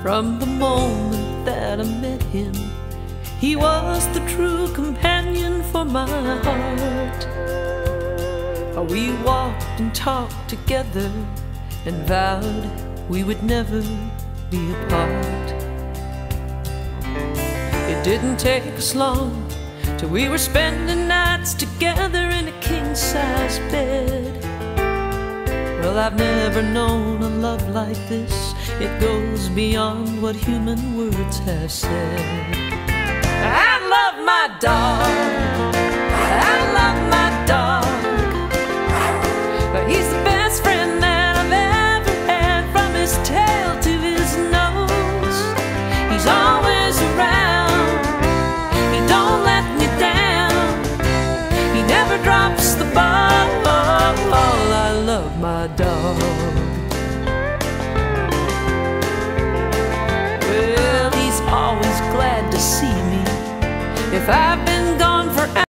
From the moment that I met him, he was the true companion for my heart. We walked and talked together and vowed we would never be apart. It didn't take us long till we were spending nights together in a king-size bed. Well, I've never known a love like this. It goes beyond what human words have said. I love my dog, I love my dog. He's the best friend that I've ever had. From his tail to his nose, he's always around. He don't let me down, he never drops the ball. I love my dog. Well, he's always glad to see me if I've been